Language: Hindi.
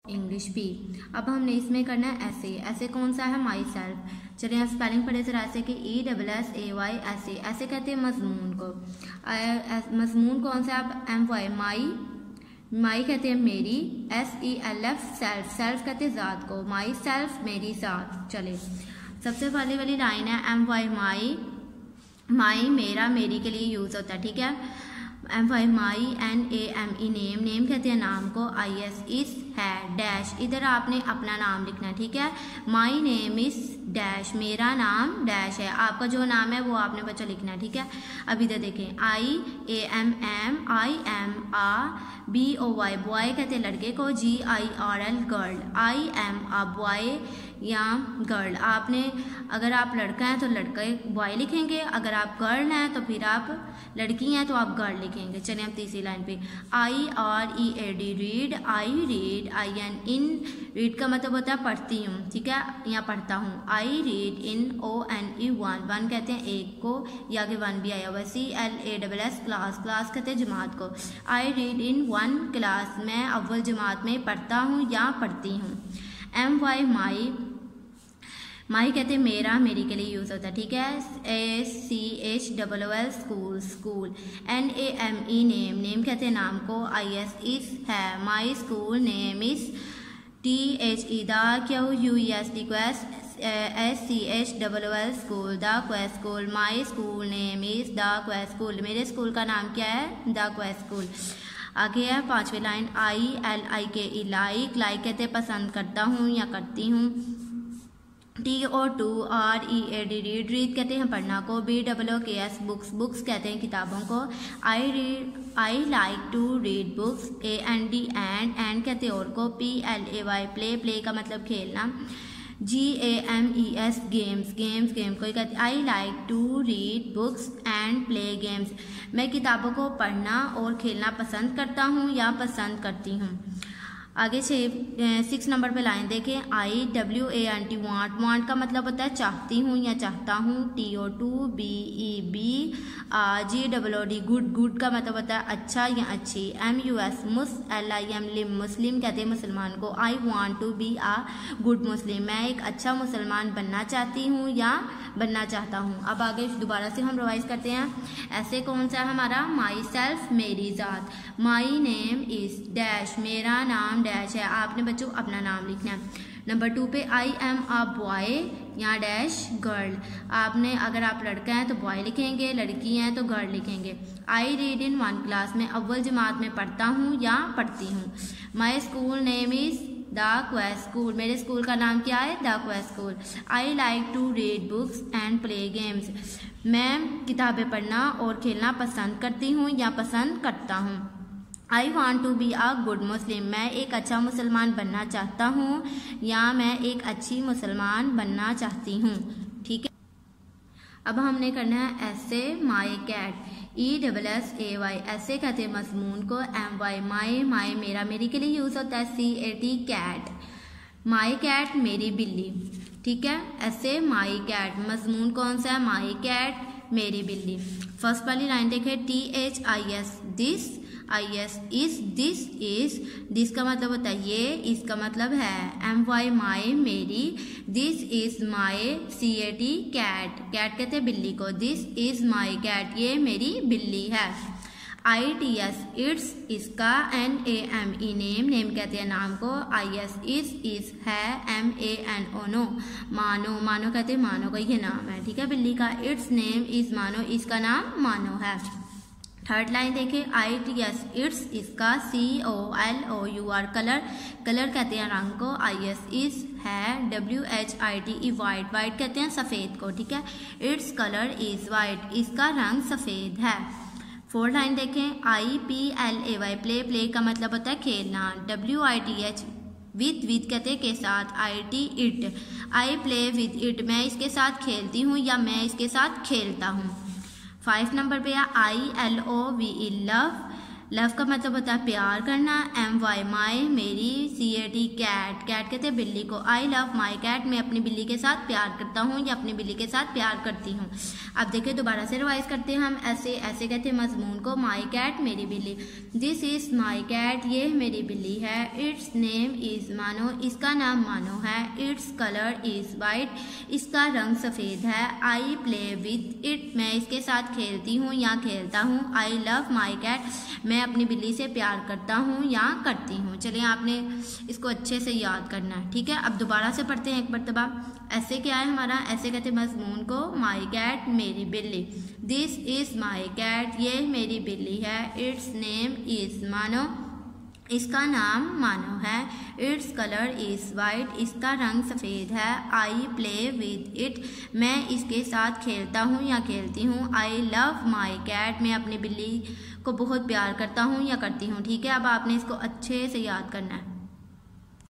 इंग्लिश भी। अब हमने इसमें करना है ऐसे। ऐसे कौन सा है? Myself. चलिए आप स्पेलिंग पढ़े जरा ऐसे कि ESSAY ऐसे। ऐसे कहते हैं मजमून को। मजमून कौन सा? आप MY माई। माई कहते हैं मेरी। SELF self. सेल्फ कहते हैं ज़ात को। माई सेल्फ मेरी ज़ात। चले सबसे पहले वाली लाइन है MY माई। माई मेरा मेरी के लिए यूज़ होता है, ठीक है। MY my. NAME name. Name कहते हैं नाम को। IS इस है डैश। इधर आपने अपना नाम लिखना है, ठीक है। My name is dash. मेरा नाम डैश है। आपका जो नाम है वो आपने बच्चा लिखना है, ठीक है। अब इधर देखें IAMM IM BOY बॉय कहते हैं लड़के को। GIRL girl. I am a boy या गर्ल। आपने अगर आप लड़का हैं तो लड़का बॉय लिखेंगे, अगर आप गर्ल हैं तो फिर आप लड़की हैं तो आप गर्ल लिखेंगे। चलिए हम तीसरी लाइन पे IREAD read. I read. IN in. Read का मतलब होता है पढ़ती हूँ, ठीक है, या पढ़ता हूँ। I read in ONE one. One कहते हैं एक को, या आगे वन भी आया हुआ। CLASS class. क्लास कहते हैं जमात को। I read in one class. मैं अव्वल जमात में पढ़ता हूँ या पढ़ती हूँ। MY माई। माई कहते हैं मेरा मेरी के लिए यूज़ होता है, ठीक है। SCHOOL school. School. NAME name. Name कहते हैं नाम को। IS इस है। My school name is. THE the. QUEST quest. SCHOOL school. The quest school. My school name is the quest school. मेरे स्कूल का नाम क्या है? The quest school. आगे है पांचवी लाइन ILIKE लाइक। लाइक कहते हैं पसंद करता हूँ या करती हूँ। TO2READ read. रीड कहते हैं पढ़ना को। BOOKS books. बुक्स कहते हैं किताबों को। I like to read books. AND and कहते हैं और को। PLAY play. प्ले का मतलब खेलना। GAMES games. गेम्स गेम को कहते हैं। I like to read books and play games. मैं किताबों को पढ़ना और खेलना पसंद करता हूँ या पसंद करती हूँ। आगे 6 नंबर पे लाइन देखें IWANT वांट। वांट का मतलब होता है चाहती हूँ या चाहता हूँ। TO2BEB GOOD good. गुड का मतलब होता है अच्छा या अच्छी। MUS MUSLIM लिम। मुस्लिम कहते हैं मुसलमान को। I want to be a good मुस्लिम। मैं एक अच्छा मुसलमान बनना चाहती हूँ या बनना चाहता हूँ। अब आगे दोबारा से हम रिवाइज करते हैं। ऐसे कौन सा है हमारा? माई सेल्फ मेरी ज़ात। My name is dash. मेरा नाम डैश है। आपने बच्चों अपना नाम लिखना है। नंबर 2 पे आई एम अ बॉय या डैश गर्ल। आपने अगर आप लड़का हैं तो बॉय लिखेंगे, लड़की हैं तो गर्ल लिखेंगे। I read in one class. मैं अव्वल जमात में पढ़ता हूँ या पढ़ती हूँ। My school name is the quest school. मेरे स्कूल का नाम क्या है? The quest school. I like to read books and play games. मैं किताबें पढ़ना और खेलना पसंद करती हूँ या पसंद करता हूँ। I want to be a good Muslim. मैं एक अच्छा मुसलमान बनना चाहता हूँ या मैं एक अच्छी मुसलमान बनना चाहती हूँ, ठीक है। अब हमने करना है ऐसे माई कैट। ESSAY ऐसे कहते हैं मजमून को। MY माई। माई मेरा मेरी के लिए यूज होता है। CAT cat. माई कैट मेरी बिल्ली, ठीक है। ऐसे माई कैट। मजमून कौन सा है? माई कैट मेरी बिल्ली। फर्स्ट वाली लाइन देखे THIS this. IS is. This is. This का मतलब होता है ये। इसका मतलब है। MY माई मेरी। This is my CAT cat. Cat कहते हैं बिल्ली को। This is my cat. ये मेरी बिल्ली है। ITS इट्स इसका। NAME name. नेम कहते हैं नाम को। IS इस है। MANO नो। मानो। मानो कहते हैं मानो का ये नाम है, ठीक है, बिल्ली का। इट्स नेम इज मानो। इसका नाम मानो है। थर्ड लाइन देखें ITS इट्स इसका। COLOUR colour. कलर कहते हैं रंग को। IS इस है। WHITE white. वाइट कहते हैं सफ़ेद को, ठीक है। It's colour is white. इसका रंग सफ़ेद है। फोर्थ लाइन देखें IPLAY प्ले। प्ले का मतलब होता है खेलना। WITH विथ कहते हैं के साथ। IT it. I play with it. मैं इसके साथ खेलती हूँ या मैं इसके साथ खेलता हूँ। 5 नंबर पे है ILOVE लव। लव का मतलब होता है प्यार करना। MY माई मेरी, CAT कैट, कैट कहते हैं बिल्ली को। आई लव माई कैट, मैं अपनी बिल्ली के साथ प्यार करता हूँ या अपनी बिल्ली के साथ प्यार करती हूँ। अब देखिए दोबारा से रिवाइज करते हैं हम। ऐसे कहते हैं मजमून को, माई कैट मेरी बिल्ली, दिस इज माई कैट ये मेरी बिल्ली है, इट्स नेम इज मानो इसका नाम मानो है, इट्स कलर इज वाइट इसका रंग सफ़ेद है, आई प्ले विथ इट मैं इसके साथ खेलती हूँ या खेलता हूँ, आई लव माई कैट मैं अपनी बिल्ली से प्यार करता हूँ या करती हूँ। चलिए आपने इसको अच्छे से याद करना है, ठीक है। अब दोबारा से पढ़ते हैं एक मरतबा। ऐसे क्या है हमारा, ऐसे कहते हैं मजमून को, माई कैट मेरी बिल्ली, दिस इज माई कैट ये मेरी बिल्ली है, इट्स नेम इज मानो इसका नाम मानो है, इट्स कलर इज वाइट इसका रंग सफ़ेद है, आई प्ले विद इट मैं इसके साथ खेलता हूँ या खेलती हूँ, आई लव माई कैट मैं अपनी बिल्ली को बहुत प्यार करता हूँ या करती हूँ। ठीक है, अब आपने इसको अच्छे से याद करना है।